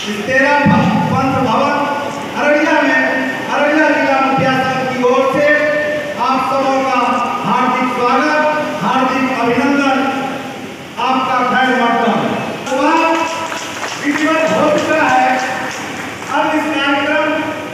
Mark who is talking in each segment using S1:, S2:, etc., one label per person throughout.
S1: तेरा पंत भवन अररिया में अररिया जिला मुखिया संघ की ओर से आप सबों का हार्दिक स्वागत, हार्दिक अभिनंदन, आपका खैर मकदम। विधिवत हो चुका है। अब इस कार्यक्रम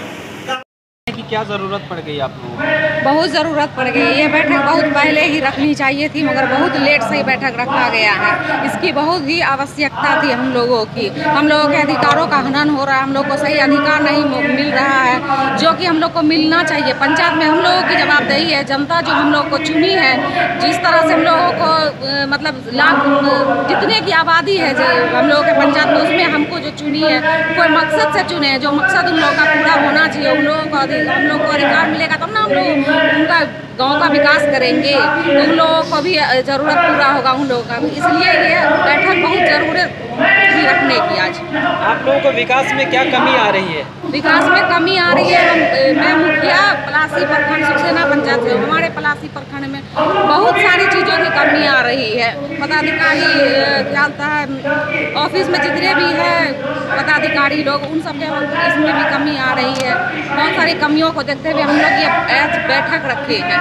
S2: की क्या जरूरत पड़ गई आप लोगों को?
S3: बहुत ज़रूरत पड़ गई। ये बैठक बहुत पहले ही रखनी चाहिए थी, मगर बहुत लेट से ही बैठक रखा गया है। इसकी बहुत ही आवश्यकता थी हम लोगों की। हम लोगों के अधिकारों का हनन हो रहा है, हम लोग को सही अधिकार नहीं मिल रहा है, जो कि हम लोग को मिलना चाहिए। पंचायत में हम लोगों की जवाबदेही है। जनता जो हम लोग को चुनी है, जिस तरह से हम लोगों को मतलब लाख जितने की आबादी है जो हम लोगों के पंचायत में, उसमें हमको जो चुनी है कोई मकसद से चुने हैं। जो मकसद उन लोगों का पूरा होना चाहिए, उन लोगों को हम लोग को अधिकार मिलेगा तब ना हम लोग उनका गांव का विकास करेंगे, उन लोगों को भी ज़रूरत पूरा होगा उन लोगों का। इसलिए ये बैठक बहुत ज़रूरत थी रखने की। आज
S2: आप लोगों को विकास में क्या कमी आ रही है?
S3: विकास में कमी आ रही है। मैं मुखिया पलासी प्रखंड सुखसेना पंचायत से, हमारे पलासी प्रखंड में बहुत सारी चीज़ों की कमी आ रही है। पदाधिकारी क्या होता है, ऑफिस में जितने भी है पदाधिकारी लोग, उन सब के इसमें भी कमी आ रही है। बहुत सारी कमियों को देखते हुए हम लोग ये बैठक रखे हैं।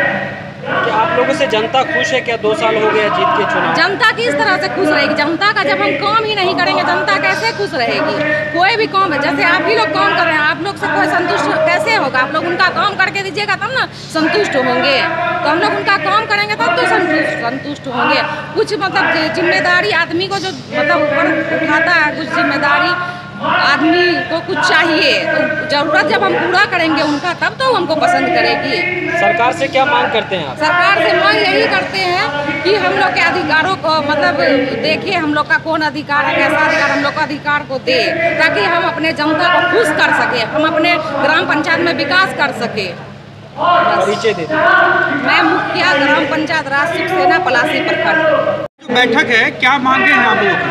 S2: क्या आप लोगों से जनता खुश है? क्या 2 साल हो गया जीत के चुनाव?
S3: जनता किस तरह से खुश रहेगी? जनता का जब हम काम ही नहीं करेंगे, जनता कैसे खुश रहेगी? कोई भी काम है, जैसे आप ही लोग काम कर रहे हैं, आप लोग से कोई संतुष्ट कैसे होगा? आप लोग उनका काम करके दीजिएगा तब ना संतुष्ट होंगे। तो हम लोग उनका काम करेंगे तब तो संतुष्ट होंगे। कुछ मतलब जिम्मेदारी आदमी को जो मतलब ऊपर उठाता है, कुछ जिम्मेदारी आदमी को कुछ चाहिए, तो जरूरत जब हम पूरा करेंगे उनका तब तो हमको पसंद करेगी।
S2: सरकार से क्या मांग करते हैं आप?
S3: सरकार से मांग यही करते हैं कि हम लोग के अधिकारों को मतलब देखिए, हम लोग का कौन अधिकार है, कैसा अधिकार हम लोग का अधिकार को दे, ताकि हम अपने जनता को खुश कर सके, हम अपने ग्राम पंचायत में विकास कर सके।
S2: परिचय दे दीजिए।
S3: मैं मुखिया ग्राम पंचायत राज सुखसेना पलासी प्रखंड।
S4: बैठक है, क्या मांगे हैं आप लोग?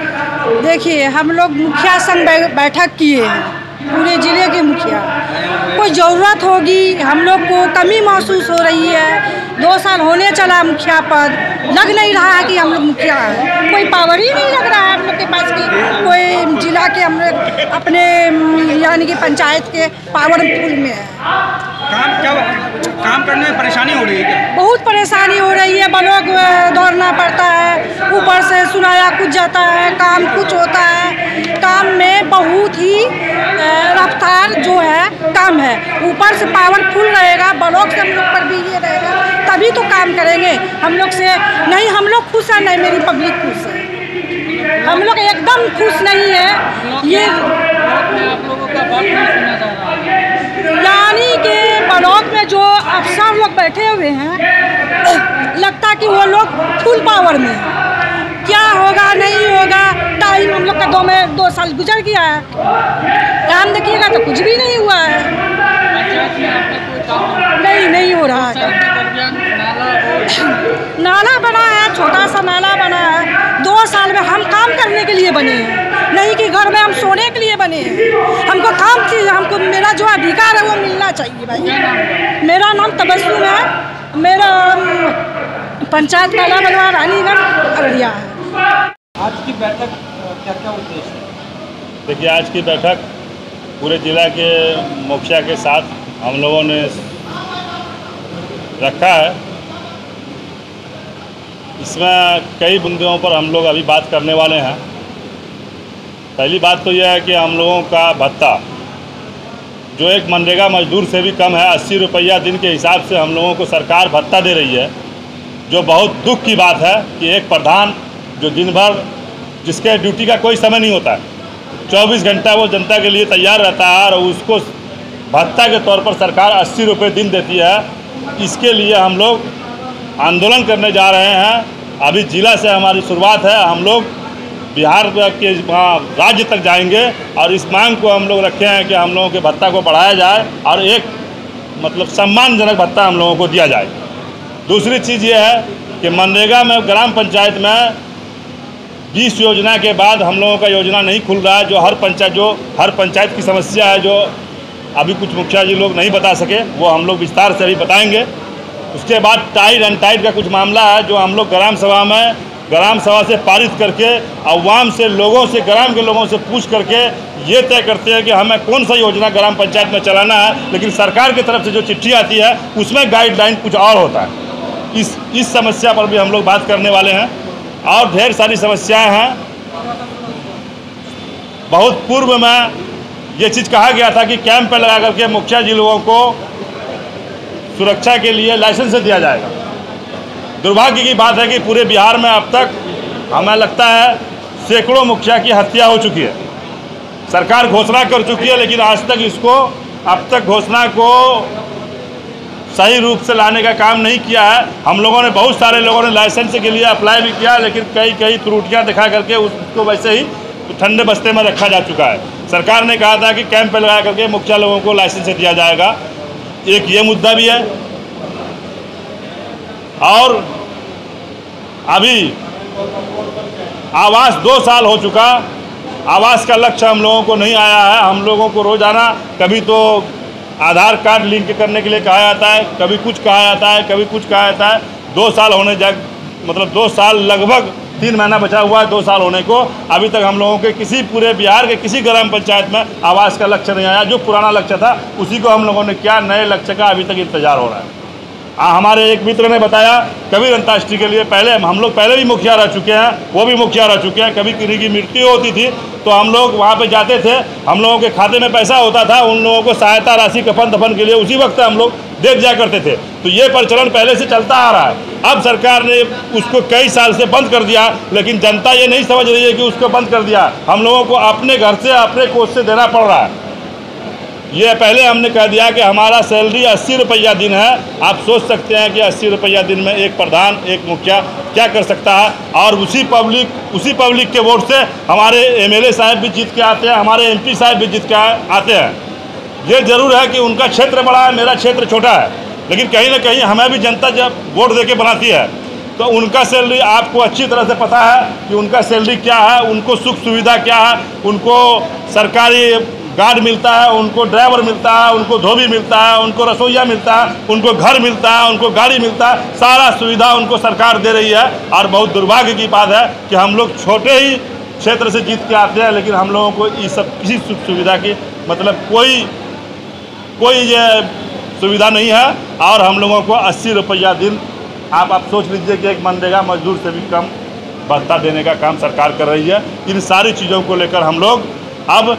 S5: देखिए, हम लोग मुखिया संग बैठक किए हैं, पूरे ज़िले के मुखिया। कोई ज़रूरत होगी, हम लोग को कमी महसूस हो रही है। 2 साल होने चला मुखिया पद, लग नहीं रहा है कि हम लोग मुखिया हैं। कोई पावर ही नहीं लग रहा है हम लोग के पास कि कोई जिला के हम लोग अपने यानी कि पंचायत के पावरफुल में है।
S4: काम करने में परेशानी हो रही है क्या?
S5: बहुत परेशानी हो रही है। ब्लॉक दौड़ना पड़ता है, ऊपर से सुनाया कुछ जाता है, काम कुछ होता है। काम में बहुत ही रफ्तार जो है कम है। ऊपर से पावरफुल रहेगा, ब्लॉक से हम लोग पर भी ये रहेगा, तभी तो काम करेंगे। हम लोग से नहीं, हम लोग खुश हैं, नहीं मेरी पब्लिक खुश है। हम लोग एकदम खुश नहीं है। ये
S2: आप लोगों का बात नहीं सुना जा रहा है।
S5: यानी कि ब्लॉक में जो अफसर लोग बैठे हुए हैं, लगता कि वो लोग फुल पावर में हैं। क्या होगा नहीं होगा, टाइम हम लोग का 2 साल गुजर गया है, काम देखिएगा तो कुछ भी नहीं हुआ है। नहीं हो रहा है। नाला बना है, छोटा सा नाला बना है। 2 साल में हम काम करने के लिए बने हैं, नहीं कि घर में हम सोने के लिए बने हैं। हमको काम चाहिए, हमको मेरा जो अधिकार है वो मिलना चाहिए भाई। मेरा नाम तबस्सुम है, मेरा पंचायत काला बनवा रानीगढ़ अररिया है।
S2: आज की बैठक क्या क्या उद्देश्य है?
S6: देखिए, आज की बैठक पूरे जिला के मुखिया के साथ हम लोगों ने रखा है। इसमें कई बिंदुओं पर हम लोग अभी बात करने वाले हैं। पहली बात तो यह है कि हम लोगों का भत्ता जो एक मनरेगा मजदूर से भी कम है, 80 रुपया दिन के हिसाब से हम लोगों को सरकार भत्ता दे रही है, जो बहुत दुख की बात है कि एक प्रधान जो दिन भर जिसके ड्यूटी का कोई समय नहीं होता है, 24 घंटा वो जनता के लिए तैयार रहता है और उसको भत्ता के तौर पर सरकार 80 रुपये दिन देती है। इसके लिए हम लोग आंदोलन करने जा रहे हैं। अभी जिला से हमारी शुरुआत है, हम लोग बिहार के राज्य तक जाएंगे और इस मांग को हम लोग रखे हैं कि हम लोगों के भत्ता को बढ़ाया जाए और एक मतलब सम्मानजनक भत्ता हम लोगों को दिया जाए। दूसरी चीज़ ये है कि मनरेगा में ग्राम पंचायत में 20 योजना के बाद हम लोगों का योजना नहीं खुल रहा है। जो हर पंचायत की समस्या है, जो अभी कुछ मुखिया जी लोग नहीं बता सके, वो हम लोग विस्तार से अभी बताएंगे। उसके बाद टाइट एंड टाइट का कुछ मामला है, जो हम लोग ग्राम सभा में ग्राम सभा से पारित करके अवाम से, लोगों से, ग्राम के लोगों से पूछ करके ये तय करते हैं कि हमें कौन सा योजना ग्राम पंचायत में चलाना है। लेकिन सरकार की तरफ से जो चिट्ठी आती है उसमें गाइडलाइन कुछ और होता है। इस समस्या पर भी हम लोग बात करने वाले हैं और ढेर सारी समस्याएं हैं। बहुत पूर्व में ये चीज़ कहा गया था कि कैंप पे लगा करके मुखिया जी लोगों को सुरक्षा के लिए लाइसेंस दिया जाएगा। दुर्भाग्य की बात है कि पूरे बिहार में अब तक हमें लगता है सैकड़ों मुखिया की हत्या हो चुकी है। सरकार घोषणा कर चुकी है लेकिन आज तक अब तक घोषणा को सही रूप से लाने का काम नहीं किया है। हम लोगों ने, बहुत सारे लोगों ने लाइसेंस के लिए अप्लाई भी किया लेकिन कई त्रुटियां दिखा करके उसको वैसे ही ठंडे बस्ते में रखा जा चुका है। सरकार ने कहा था कि कैंप पे लगा करके मुखिया लोगों को लाइसेंस दिया जाएगा, एक ये मुद्दा भी है। और अभी आवास 2 साल हो चुका, आवास का लक्ष्य हम लोगों को नहीं आया है। हम लोगों को रोजाना कभी तो आधार कार्ड लिंक करने के लिए कहा जाता है, कभी कुछ कहा जाता है, कभी कुछ कहा जाता है। 2 साल होने मतलब 2 साल, लगभग 3 महीना बचा हुआ है 2 साल होने को। अभी तक हम लोगों के पूरे बिहार के किसी ग्राम पंचायत में आवास का लक्ष्य नहीं आया। जो पुराना लक्ष्य था उसी को हम लोगों ने किया, नए लक्ष्य का अभी तक इंतजार हो रहा है। हमारे एक मित्र ने बताया कबीर अंत्येष्टि के लिए हम लोग पहले भी मुखिया रह चुके हैं, वो भी मुखिया रह चुके हैं। कभी किसी की मृत्यु होती थी तो हम लोग वहाँ पे जाते थे, हम लोगों के खाते में पैसा होता था, उन लोगों को सहायता राशि कफन दफन के लिए उसी वक्त हम लोग दे दिया करते थे। तो ये प्रचलन पहले से चलता आ रहा है। अब सरकार ने उसको कई साल से बंद कर दिया लेकिन जनता ये नहीं समझ रही है कि उसको बंद कर दिया। हम लोगों को अपने घर से, अपने कोष से देना पड़ रहा है। ये पहले हमने कह दिया कि हमारा सैलरी 80 रुपया दिन है। आप सोच सकते हैं कि 80 रुपया दिन में एक प्रधान, एक मुखिया क्या कर सकता है। और उसी पब्लिक के वोट से हमारे एमएलए साहब भी जीत के आते हैं, हमारे एमपी साहब भी जीत के आते हैं। ये जरूर है कि उनका क्षेत्र बड़ा है, मेरा क्षेत्र छोटा है, लेकिन कहीं ना कहीं हमें भी जनता जब वोट दे के बनाती है तो उनका सैलरी आपको अच्छी तरह से पता है कि उनका सैलरी क्या है, उनको सुख सुविधा क्या है, उनको सरकारी गार्ड मिलता है, उनको ड्राइवर मिलता है, उनको धोबी मिलता है, उनको रसोईया मिलता है, उनको घर मिलता है, उनको गाड़ी मिलता है, सारा सुविधा उनको सरकार दे रही है। और बहुत दुर्भाग्य की बात है कि हम लोग छोटे ही क्षेत्र से जीत के आते हैं लेकिन हम लोगों को ये सब किसी सुख सुविधा की मतलब कोई ये सुविधा नहीं है। और हम लोगों को 80 रुपया दिन, आप सोच लीजिए कि एक मनरेगा मजदूर से भी कम भत्ता देने का काम सरकार कर रही है। इन सारी चीज़ों को लेकर हम लोग अब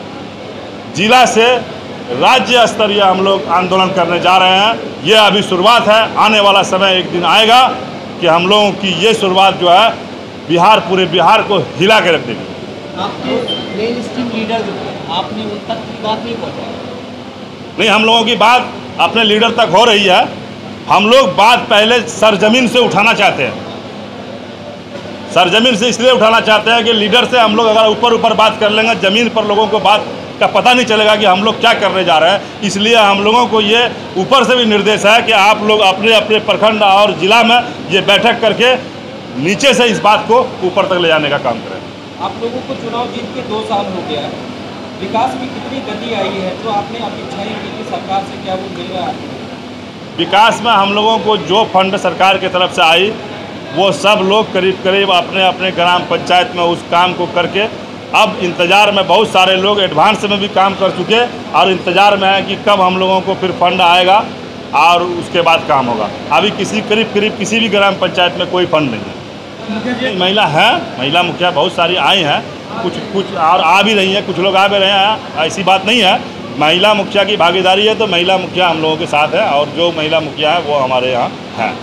S6: जिला से राज्य स्तरीय हम लोग आंदोलन करने जा रहे हैं। ये अभी शुरुआत है, आने वाला समय एक दिन आएगा कि हम लोगों की ये शुरुआत जो है पूरे बिहार को हिला के रख देगी।
S2: आपके मेन स्ट्रीम लीडर जो है, आपने उन तक की बात नहीं पहुँचाई?
S6: नहीं, हम लोगों की बात अपने लीडर तक हो रही है। हम लोग बात पहले सरजमीन से उठाना चाहते हैं। सरजमीन से इसलिए उठाना चाहते हैं कि लीडर से हम लोग अगर ऊपर बात कर लेंगे, ज़मीन पर लोगों को बात का पता नहीं चलेगा कि हम लोग क्या करने जा रहे हैं। इसलिए हम लोगों को ये ऊपर से भी निर्देश है कि आप लोग अपने अपने प्रखंड और जिला में ये बैठक करके नीचे से इस बात को ऊपर तक ले जाने का काम करें।
S2: आप लोगों को चुनाव जीत के 2 साल हो गया है, विकास में कितनी गति आई है? तो आपने अपेक्षाएं की थी सरकार से, क्या वो मिल रहा है?
S6: विकास में हम लोगों को जो फंड सरकार की तरफ से आई वो सब लोग करीब अपने अपने ग्राम पंचायत में उस काम को करके अब इंतज़ार में, बहुत सारे लोग एडवांस में भी काम कर चुके और इंतज़ार में है कि कब हम लोगों को फिर फंड आएगा और उसके बाद काम होगा। अभी करीब किसी भी ग्राम पंचायत में कोई फंड नहीं है। महिला मुखिया बहुत सारी आई हैं, कुछ और आ भी रही हैं, कुछ लोग आ भी रहे हैं, ऐसी बात नहीं है। महिला मुखिया की भागीदारी है तो महिला मुखिया हम लोगों के साथ है और जो महिला मुखिया है वो हमारे यहाँ है।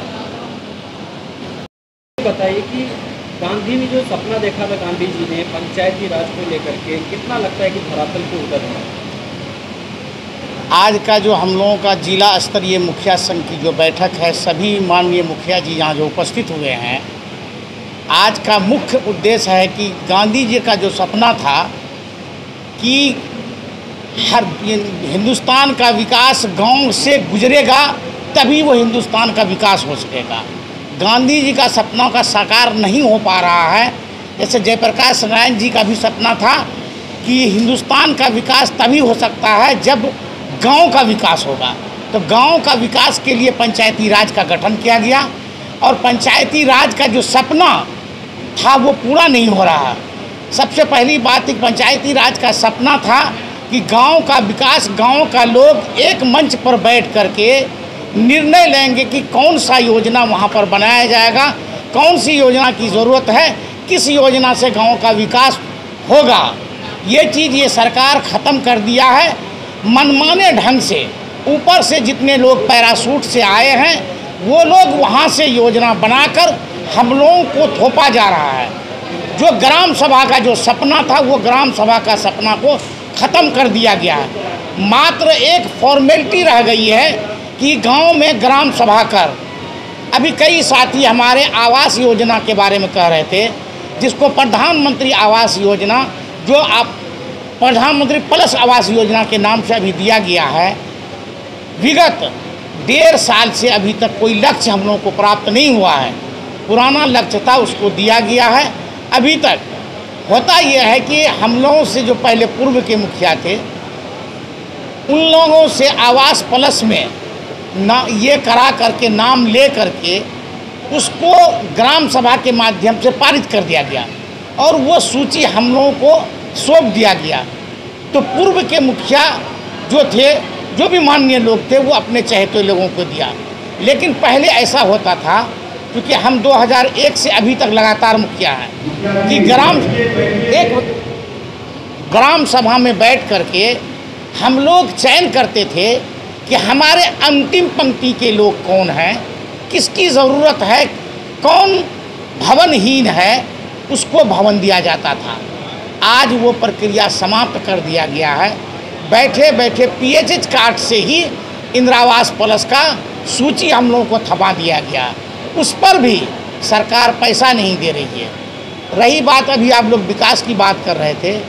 S2: बताइए कि गांधी ने जो सपना देखा था गांधी जी ने पंचायती राज को लेकर के, कितना लगता है कि धरातल पे उतर है?
S7: आज का जो हम लोगों का जिला स्तरीय मुखिया संघ की जो बैठक है, सभी माननीय मुखिया जी यहाँ जो उपस्थित हुए हैं, आज का मुख्य उद्देश्य है कि गांधी जी का जो सपना था कि हर हिंदुस्तान का विकास गांव से गुजरेगा तभी वो हिंदुस्तान का विकास हो सकेगा। गांधी जी का सपना का साकार नहीं हो पा रहा है। जैसे जयप्रकाश नारायण जी का भी सपना था कि हिंदुस्तान का विकास तभी हो सकता है जब गांव का विकास होगा। तो गांव का विकास के लिए पंचायती राज का गठन किया गया और पंचायती राज का जो सपना था वो पूरा नहीं हो रहा। सबसे पहली बात एक पंचायती राज का सपना था कि गांव का विकास, गांव का लोग एक मंच पर बैठ करके निर्णय लेंगे कि कौन सा योजना वहां पर बनाया जाएगा, कौन सी योजना की ज़रूरत है, किस योजना से गांव का विकास होगा। ये चीज़ ये सरकार ख़त्म कर दिया है। मनमाने ढंग से ऊपर से जितने लोग पैराशूट से आए हैं वो लोग वहाँ से योजना बनाकर हम लोगों को थोपा जा रहा है। जो ग्राम सभा का जो सपना था वो ग्राम सभा का सपना को ख़त्म कर दिया गया है। मात्र एक फॉर्मेलिटी रह गई है कि गांव में ग्राम सभा कर। अभी कई साथी हमारे आवास योजना के बारे में कह रहे थे, जिसको प्रधानमंत्री आवास योजना, जो आप प्रधानमंत्री प्लस आवास योजना के नाम से अभी दिया गया है, विगत 1.5 साल से अभी तक कोई लक्ष्य हम लोगों को प्राप्त नहीं हुआ है। पुराना लक्ष्य था उसको दिया गया है। अभी तक होता यह है कि हम लोगों से जो पहले पूर्व के मुखिया थे उन लोगों से आवास प्लस में ना ये करा करके नाम ले करके उसको ग्राम सभा के माध्यम से पारित कर दिया गया और वो सूची हम लोगों को सौंप दिया गया। तो पूर्व के मुखिया जो थे, जो भी माननीय लोग थे, वो अपने चहेते लोगों को दिया। लेकिन पहले ऐसा होता था, क्योंकि हम 2001 से अभी तक लगातार मुखिया हैं, कि ग्राम सभा में बैठ करके हम लोग चयन करते थे कि हमारे अंतिम पंक्ति के लोग कौन हैं, किसकी ज़रूरत है, कौन भवनहीन है, उसको भवन दिया जाता था। आज वो प्रक्रिया समाप्त कर दिया गया है। बैठे बैठे PHH कार्ड से ही इंदिरावास प्लस का सूची हम लोगों को थमा दिया गया। उस पर भी सरकार पैसा नहीं दे रही है। रही बात, अभी आप लोग विकास की बात कर रहे थे,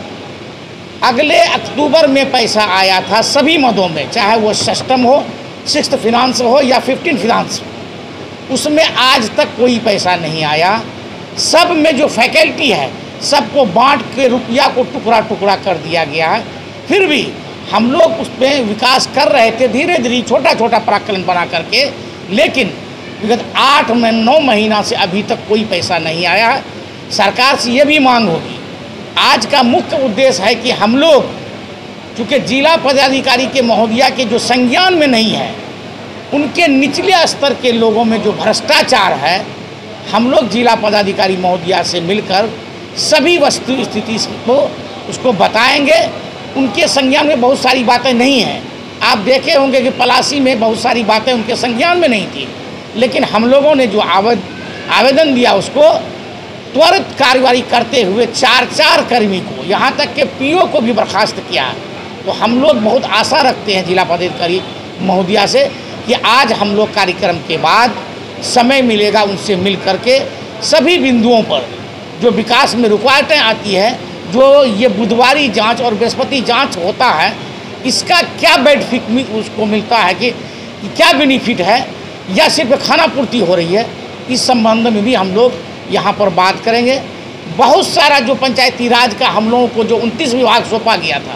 S7: अगले अक्टूबर में पैसा आया था सभी मदों में, चाहे वो सिस्टम हो, 6th फिनांस हो या 15 फिनांस, उसमें आज तक कोई पैसा नहीं आया। सब में जो फैकल्टी है सबको बांट के रुपया को टुकड़ा टुकड़ा कर दिया गया है। फिर भी हम लोग उसमें विकास कर रहे थे, धीरे धीरे छोटा छोटा प्राक्कलन बना करके, लेकिन विगत 8-9 महीना से अभी तक कोई पैसा नहीं आया है। सरकार से ये भी मांग होगी। आज का मुख्य उद्देश्य है कि हम लोग, चूँकि जिला पदाधिकारी के महोदया के जो संज्ञान में नहीं है, उनके निचले स्तर के लोगों में जो भ्रष्टाचार है, हम लोग जिला पदाधिकारी महोदया से मिलकर सभी वस्तु स्थिति को उसको बताएंगे। उनके संज्ञान में बहुत सारी बातें नहीं हैं। आप देखे होंगे कि पलासी में बहुत सारी बातें उनके संज्ञान में नहीं थी, लेकिन हम लोगों ने जो आवेदन दिया उसको त्वरित कार्रवाई करते हुए 4 कर्मी को, यहाँ तक के PO को भी बर्खास्त किया। तो हम लोग बहुत आशा रखते हैं जिला पदाधिकारी महोदया से कि आज हम लोग कार्यक्रम के बाद समय मिलेगा उनसे मिल करके सभी बिंदुओं पर जो विकास में रुकावटें आती है, जो ये बुधवारी जांच और बृहस्पति जांच होता है, इसका क्या बेनिफिट उसको मिलता है कि क्या बेनिफिट है, या सिर्फ खाना पूर्ति हो रही है, इस संबंध में भी हम लोग यहाँ पर बात करेंगे। बहुत सारा जो पंचायती राज का हम लोगों को जो 29 विभाग सौंपा गया था,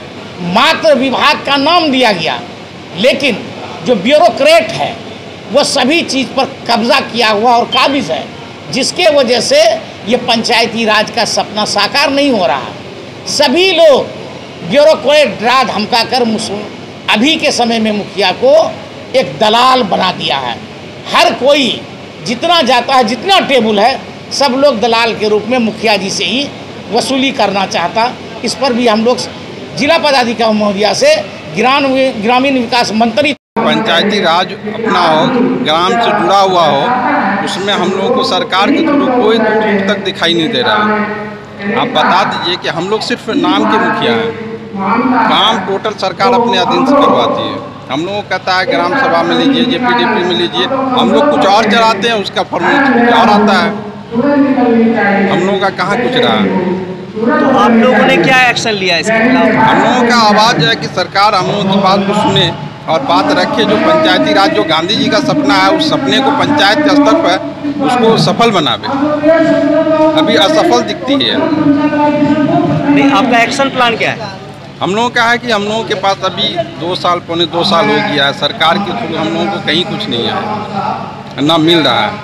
S7: मात्र विभाग का नाम दिया गया, लेकिन जो ब्यूरोक्रेट है वो सभी चीज़ पर कब्जा किया हुआ और काबिज है, जिसके वजह से ये पंचायती राज का सपना साकार नहीं हो रहा। सभी लोग ब्यूरोक्रेट डरा धमका कर अभी के समय में मुखिया को एक दलाल बना दिया है। हर कोई जितना जाता है, जितना टेबल है, सब लोग दलाल के रूप में मुखिया जी से ही वसूली करना चाहता। इस पर भी हम लोग जिला पदाधिकारी महोदया से ग्रामीण विकास मंत्री,
S4: पंचायती राज अपना हो, ग्राम से जुड़ा हुआ हो, उसमें हम लोगों को सरकार के थ्रू कोई दूर दूर तक दिखाई नहीं दे रहा है। आप बता दीजिए कि हम लोग सिर्फ नाम के मुखिया हैं, काम टोटल सरकार अपने अधीन से करवाती है। हम लोगों को कहता है ग्राम सभा में लीजिए, JPDP में लीजिए, हम लोग कुछ और चलाते हैं, उसका फॉर्मेट कुछ और आता है। हम लोगों का कहाँ कुछ रहा है।
S8: तो आप लोगों ने क्या एक्शन लिया इसके खिलाफ?
S4: हम लोगों का आवाज़ है कि सरकार हम लोगों की बात को सुने और बात रखे। जो पंचायती राज, जो गांधी जी का सपना है, उस सपने को पंचायत के स्तर पर उसको सफल बनावे। अभी असफल दिखती है।
S8: नहीं, आपका एक्शन प्लान क्या है?
S4: हम लोगों का है कि हम लोगों के पास अभी 2 साल, पौने 2 साल हो गया है, सरकार के थ्रू हम लोगों को कहीं कुछ नहीं आया। ना मिल रहा है।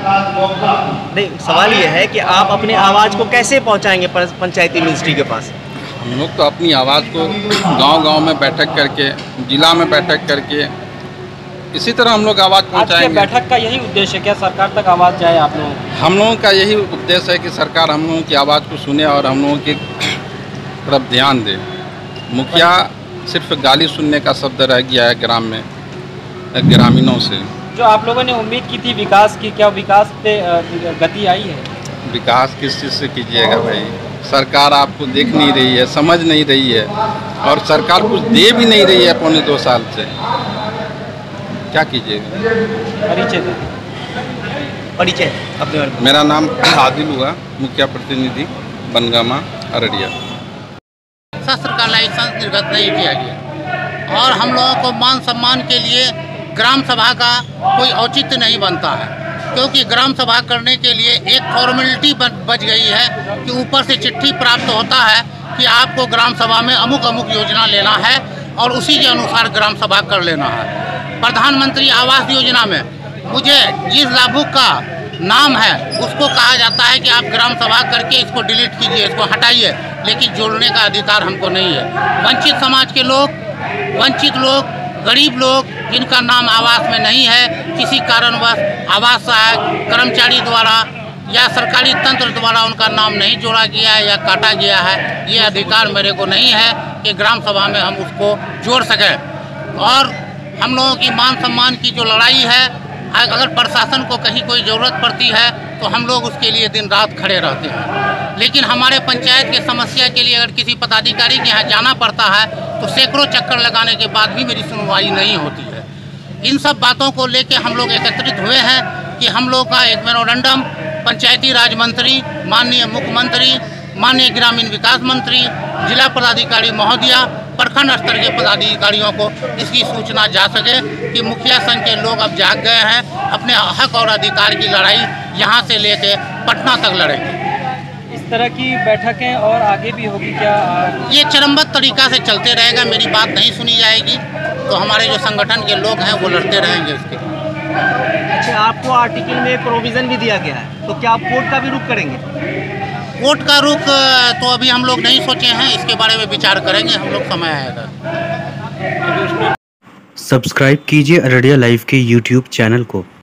S8: नहीं, सवाल ये है कि आप अपने आवाज़ को कैसे पहुंचाएंगे पंचायती मिनिस्ट्री के पास?
S4: हम लोग तो अपनी आवाज़ को गांव-गांव में बैठक करके, जिला में बैठक करके, इसी तरह हम लोग आवाज़
S2: आज के
S4: पहुँचाएंगे।
S2: बैठक का यही उद्देश्य है क्या, सरकार तक आवाज़ जाए आप लोगों की?
S4: हम लोगों का यही उद्देश्य है कि सरकार हम लोगों की आवाज़ को सुने और हम लोगों की तरफ ध्यान दे। मुखिया सिर्फ गाली सुनने का शब्द रह गया है ग्राम में, ग्रामीणों से।
S2: जो आप लोगों ने उम्मीद की थी विकास की, क्या विकास पे गति आई है?
S4: विकास किस चीज़ से कीजिएगा भाई? सरकार आपको देख नहीं रही है, समझ नहीं रही है, और सरकार कुछ दे भी नहीं रही है पौने 2 साल से। क्या कीजिएगा?
S2: परिचय दे।
S8: परिचय अपने बारे में।
S4: मेरा नाम आदिल हुआ, मुखिया प्रतिनिधि बनगामा अररिया।
S7: शस्त्र का लाइसेंस निर्गत नहीं किया गया और हम लोगों को मान सम्मान के लिए ग्राम सभा का कोई औचित्य नहीं बनता है, क्योंकि ग्राम सभा करने के लिए एक फॉर्मेलिटी बच गई है कि ऊपर से चिट्ठी प्राप्त होता है कि आपको ग्राम सभा में अमुक अमुक योजना लेना है और उसी के अनुसार ग्राम सभा कर लेना है। प्रधानमंत्री आवास योजना में मुझे जिस लाभुक का नाम है उसको कहा जाता है कि आप ग्राम सभा करके इसको डिलीट कीजिए, इसको हटाइए, लेकिन जोड़ने का अधिकार हमको नहीं है। वंचित समाज के लोग, वंचित लोग, गरीब लोग जिनका नाम आवास में नहीं है, किसी कारणवश आवास सहायक कर्मचारी द्वारा या सरकारी तंत्र द्वारा उनका नाम नहीं जोड़ा गया है या काटा गया है, ये अधिकार मेरे को नहीं है कि ग्राम सभा में हम उसको जोड़ सकें। और हम लोगों की मान सम्मान की जो लड़ाई है, अगर प्रशासन को कहीं कोई ज़रूरत पड़ती है तो हम लोग उसके लिए दिन रात खड़े रहते हैं, लेकिन हमारे पंचायत की समस्या के लिए अगर किसी पदाधिकारी के यहाँ जाना पड़ता है तो सैकड़ों चक्कर लगाने के बाद भी मेरी सुनवाई नहीं होती है। इन सब बातों को लेकर हम लोग एकत्रित हुए हैं कि हम लोग का एक मेमोरेंडम पंचायती राज मंत्री, माननीय मुख्यमंत्री, माननीय ग्रामीण विकास मंत्री, जिला पदाधिकारी महोदया, प्रखंड स्तर के पदाधिकारियों को इसकी सूचना जा सके कि मुखिया संघ के लोग अब जाग गए हैं, अपने हक और अधिकार की लड़ाई यहाँ से लेके पटना तक लड़ेंगे।
S2: इस तरह की बैठकें और आगे भी होगी क्या?
S7: ये चरणबद्ध तरीका से चलते रहेगा, मेरी बात नहीं सुनी जाएगी तो हमारे जो संगठन के लोग हैं वो लड़ते रहेंगे इसके।
S8: अच्छा, आपको आर्टिकल में प्रोविज़न भी दिया गया है, तो क्या आप कोर्ट का भी रुख करेंगे?
S7: कोर्ट का रुख तो अभी हम लोग नहीं सोचे हैं, इसके बारे में विचार करेंगे हम लोग, समय आएगा।
S9: सब्सक्राइब कीजिए अररिया लाइव के यूट्यूब चैनल को।